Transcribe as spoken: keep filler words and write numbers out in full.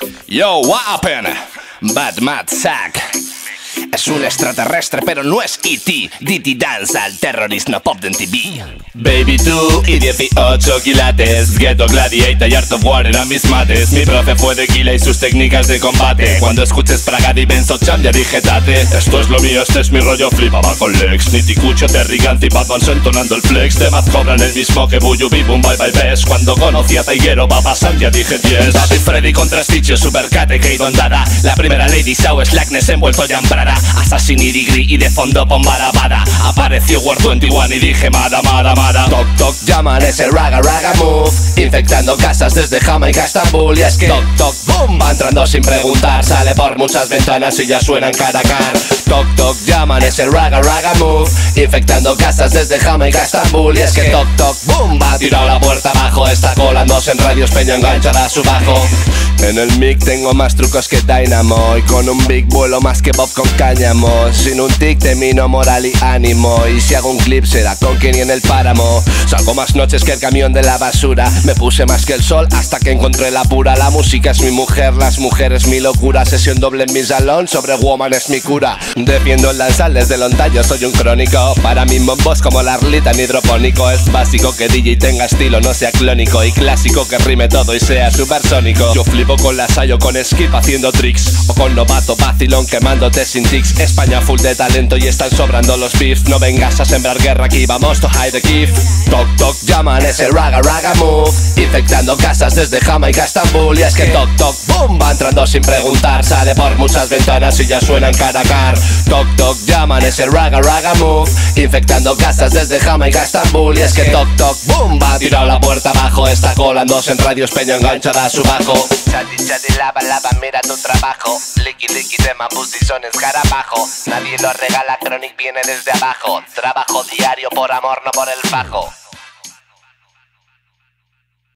Yo, what happened? Bad Mad Sack. Es un extraterrestre, pero no es E T D T Dance al terrorist, no pop en T V. Baby tú y dieciocho quilates, Ghetto Gladiator y Art of War eran mis mates. Mi profe fue de Kila y sus técnicas de combate. Cuando escuches Praga y Benzo Cham ya dije tate. Esto es lo mío, este es mi rollo, flipaba con Lex. Nitty Cucho, Terry Gant y Batman entonando el flex. De más cobran el mismo que Buyu Bibum, bye bye best. Cuando conocí a Taiguero, Baba San ya dije diez. David Freddy contra Stitch, Super Kate, Kate Ondada. La primera Lady Shaw, Slackness envuelto ya en Prada. Assassin y Digri y de fondo bomba bada. Apareció War veintiuno y dije mada, mada, mada. Toc, toc, llaman ese raga, raga move. Infectando casas desde Jamaica a Estambul. Y es que toc, toc, boom, va entrando sin preguntar. Sale por muchas ventanas y ya suena en Caracar. Toc, toc, llaman ese raga, raga move. Infectando casas desde Jamaica a Estambul. Y es que toc, toc, boom, va tirado la puerta abajo. Está colándose en radios Peña enganchada a su bajo. En el mic tengo más trucos que Dynamo. Y con un big vuelo más que Bob con cáñamo. Sin un tic termino moral y ánimo. Y si hago un clip será con Kenny en el páramo. Salgo más noches que el camión de la basura. Me puse más que el sol hasta que encontré la pura. La música es mi mujer, las mujeres mi locura. Sesión doble en mi salón, sobre Woman es mi cura. Defiendo el danzal desde Lontaño, soy un crónico. Para mí bombos como la Arlita en hidropónico. Es básico que D J tenga estilo, no sea clónico. Y clásico que rime todo y sea supersónico. Yo flipo con la Sayo, con Skip haciendo tricks. O con Novato, vacilón quemándote sin tics. España full de talento y están sobrando los beef. No vengas a sembrar guerra aquí, vamos to hide the kif. Toc toc, llaman ese raga raga move. Infectando casas desde Jamaica a Estambul. Y es que toc toc, boom, va entrando sin preguntar. Sale por muchas ventanas y ya suena en Caracar. Toc toc, llaman ese raga raga move. Infectando casas desde Jamaica a Estambul. Y es que toc toc, boom, va tirado la puerta abajo. Está colándose en radios Peña enganchada a su bajo. Chati chati lava lava, mira tu trabajo. Liqui liqui tema pussy son escarabajo. Nadie lo regala, Chronic viene desde abajo. Trabajo diario por amor, no por el fajo.